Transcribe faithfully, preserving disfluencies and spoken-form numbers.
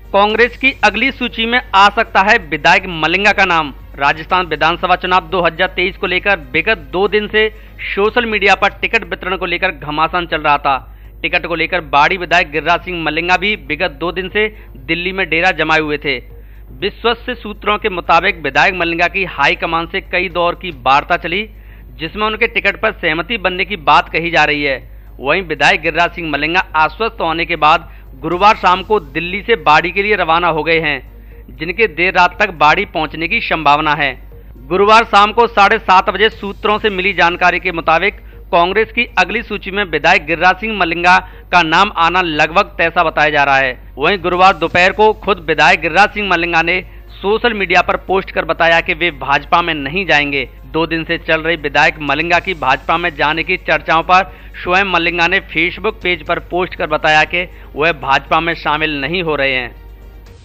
कांग्रेस की अगली सूची में आ सकता है विधायक मलिंगा का नाम। राजस्थान विधानसभा चुनाव दो हज़ार तेईस को लेकर विगत दो दिन से सोशल मीडिया पर टिकट वितरण को लेकर घमासान चल रहा था। टिकट को लेकर बाड़ी विधायक गिरिराज सिंह मलिंगा भी विगत दो दिन से दिल्ली में डेरा जमाए हुए थे। विश्वस्त सूत्रों के मुताबिक विधायक मलिंगा की हाईकमान से कई दौर की वार्ता चली, जिसमें उनके टिकट पर सहमति बनने की बात कही जा रही है। वहीं विधायक गिरिराज सिंह मलिंगा आश्वस्त होने के बाद गुरुवार शाम को दिल्ली से बाड़ी के लिए रवाना हो गए हैं, जिनके देर रात तक बाड़ी पहुंचने की संभावना है। गुरुवार शाम को साढ़े सात बजे सूत्रों से मिली जानकारी के मुताबिक कांग्रेस की अगली सूची में विधायक गिरिराज सिंह मलिंगा का नाम आना लगभग तय सा बताया जा रहा है। वहीं गुरुवार दोपहर को खुद विधायक गिरिराज सिंह मलिंगा ने सोशल मीडिया पर पोस्ट कर बताया कि वे भाजपा में नहीं जाएंगे। दो दिन से चल रही विधायक मलिंगा की भाजपा में जाने की चर्चाओं पर स्वयं मलिंगा ने फेसबुक पेज पर पोस्ट कर बताया कि वह भाजपा में शामिल नहीं हो रहे हैं।